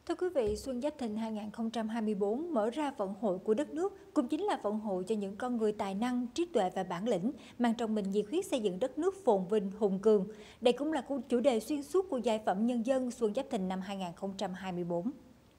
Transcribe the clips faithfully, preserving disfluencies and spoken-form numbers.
Thưa quý vị, Xuân Giáp Thìn hai nghìn không trăm hai mươi tư mở ra vận hội của đất nước, cũng chính là vận hội cho những con người tài năng, trí tuệ và bản lĩnh, mang trong mình nhiệt huyết xây dựng đất nước phồn vinh, hùng cường. Đây cũng là chủ đề xuyên suốt của Giải phẩm Nhân dân Xuân Giáp Thìn năm hai nghìn không trăm hai mươi tư.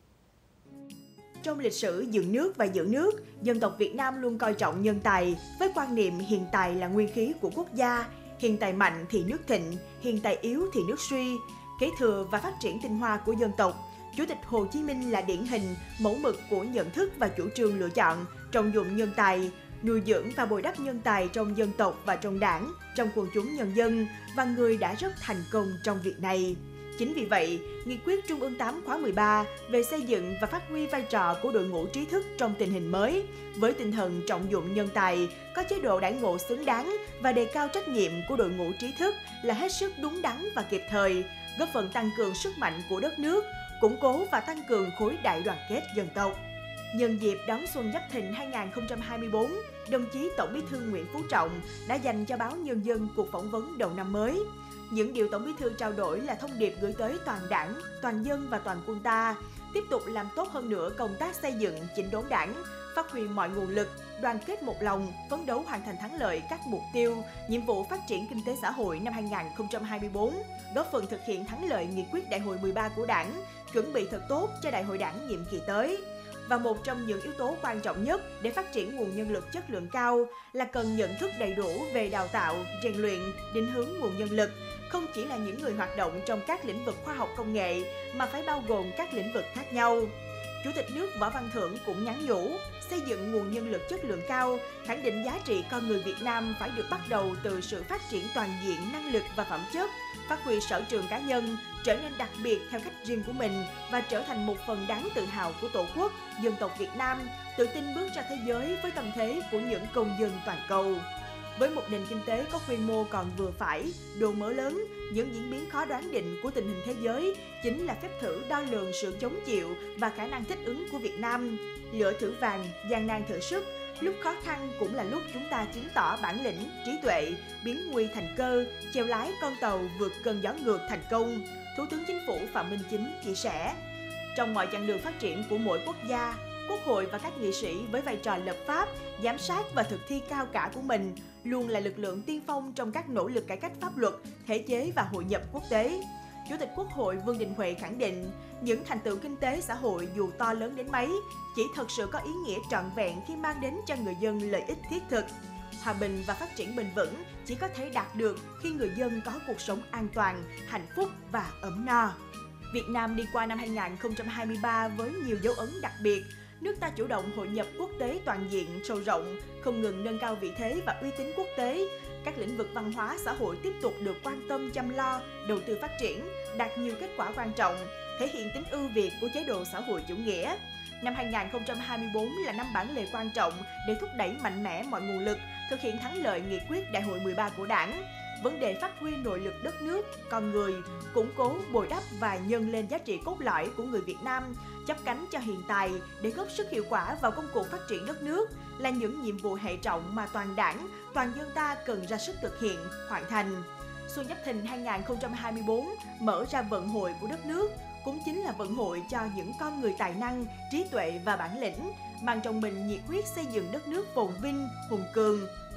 Trong lịch sử dựng nước và giữ nước, dân tộc Việt Nam luôn coi trọng nhân tài, với quan niệm hiền tài là nguyên khí của quốc gia, hiền tài mạnh thì nước thịnh, hiền tài yếu thì nước suy. Kế thừa và phát triển tinh hoa của dân tộc, Chủ tịch Hồ Chí Minh là điển hình, mẫu mực của nhận thức và chủ trương lựa chọn, trọng dụng nhân tài, nuôi dưỡng và bồi đắp nhân tài trong dân tộc và trong đảng, trong quần chúng nhân dân, và người đã rất thành công trong việc này. Chính vì vậy, Nghị quyết Trung ương tám khóa mười ba về xây dựng và phát huy vai trò của đội ngũ trí thức trong tình hình mới, với tinh thần trọng dụng nhân tài, có chế độ đãi ngộ xứng đáng và đề cao trách nhiệm của đội ngũ trí thức là hết sức đúng đắn và kịp thời, góp phần tăng cường sức mạnh của đất nước, củng cố và tăng cường khối đại đoàn kết dân tộc. Nhân dịp đón Xuân Giáp Thìn hai nghìn không trăm hai mươi tư, đồng chí Tổng Bí thư Nguyễn Phú Trọng đã dành cho báo Nhân dân cuộc phỏng vấn đầu năm mới. Những điều Tổng Bí thư trao đổi là thông điệp gửi tới toàn đảng, toàn dân và toàn quân ta, tiếp tục làm tốt hơn nữa công tác xây dựng, chỉnh đốn đảng, phát huy mọi nguồn lực, đoàn kết một lòng, phấn đấu hoàn thành thắng lợi các mục tiêu, nhiệm vụ phát triển kinh tế xã hội năm hai nghìn không trăm hai mươi tư, góp phần thực hiện thắng lợi nghị quyết Đại hội mười ba của Đảng, chuẩn bị thật tốt cho Đại hội Đảng nhiệm kỳ tới. Và một trong những yếu tố quan trọng nhất để phát triển nguồn nhân lực chất lượng cao là cần nhận thức đầy đủ về đào tạo, rèn luyện, định hướng nguồn nhân lực, không chỉ là những người hoạt động trong các lĩnh vực khoa học công nghệ mà phải bao gồm các lĩnh vực khác nhau. Chủ tịch nước Võ Văn Thưởng cũng nhắn nhủ, xây dựng nguồn nhân lực chất lượng cao, khẳng định giá trị con người Việt Nam phải được bắt đầu từ sự phát triển toàn diện năng lực và phẩm chất, phát huy sở trường cá nhân, trở nên đặc biệt theo cách riêng của mình và trở thành một phần đáng tự hào của Tổ quốc, dân tộc Việt Nam, tự tin bước ra thế giới với tâm thế của những công dân toàn cầu. Với một nền kinh tế có quy mô còn vừa phải, độ mở lớn, những diễn biến khó đoán định của tình hình thế giới chính là phép thử đo lường sự chống chịu và khả năng thích ứng của Việt Nam. Lửa thử vàng, gian nan thử sức, lúc khó khăn cũng là lúc chúng ta chứng tỏ bản lĩnh, trí tuệ, biến nguy thành cơ, chèo lái con tàu vượt cơn gió ngược thành công. Thủ tướng Chính phủ Phạm Minh Chính chia sẻ. Trong mọi chặng đường phát triển của mỗi quốc gia, Quốc hội và các nghị sĩ với vai trò lập pháp, giám sát và thực thi cao cả của mình luôn là lực lượng tiên phong trong các nỗ lực cải cách pháp luật, thể chế và hội nhập quốc tế. Chủ tịch Quốc hội Vương Đình Huệ khẳng định, những thành tựu kinh tế xã hội dù to lớn đến mấy, chỉ thật sự có ý nghĩa trọn vẹn khi mang đến cho người dân lợi ích thiết thực. Hòa bình và phát triển bền vững chỉ có thể đạt được khi người dân có cuộc sống an toàn, hạnh phúc và ấm no. Việt Nam đi qua năm hai nghìn không trăm hai mươi ba với nhiều dấu ấn đặc biệt. Nước ta chủ động hội nhập quốc tế toàn diện, sâu rộng, không ngừng nâng cao vị thế và uy tín quốc tế. Các lĩnh vực văn hóa, xã hội tiếp tục được quan tâm chăm lo, đầu tư phát triển, đạt nhiều kết quả quan trọng, thể hiện tính ưu việt của chế độ xã hội chủ nghĩa. Năm hai nghìn không trăm hai mươi tư là năm bản lề quan trọng để thúc đẩy mạnh mẽ mọi nguồn lực, thực hiện thắng lợi nghị quyết Đại hội mười ba của Đảng. Vấn đề phát huy nội lực đất nước, con người, củng cố, bồi đắp và nhân lên giá trị cốt lõi của người Việt Nam, chắp cánh cho hiện tài để góp sức hiệu quả vào công cuộc phát triển đất nước là những nhiệm vụ hệ trọng mà toàn đảng, toàn dân ta cần ra sức thực hiện, hoàn thành. Xuân Giáp Thìn hai nghìn không trăm hai mươi tư mở ra vận hội của đất nước, cũng chính là vận hội cho những con người tài năng, trí tuệ và bản lĩnh, mang trong mình nhiệt huyết xây dựng đất nước phồn vinh, hùng cường.